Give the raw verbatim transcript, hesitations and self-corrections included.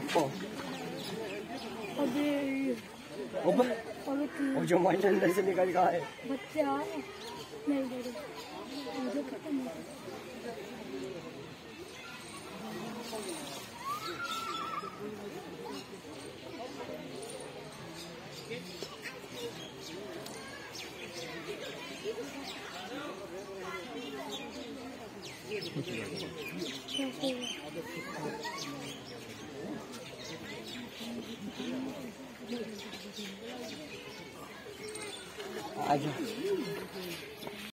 Oh. अबे अब अबे वो जो माइंड अंदर से निकल गया है बच्चे आ नहीं दे रहे मुझे खत्म हो आजा।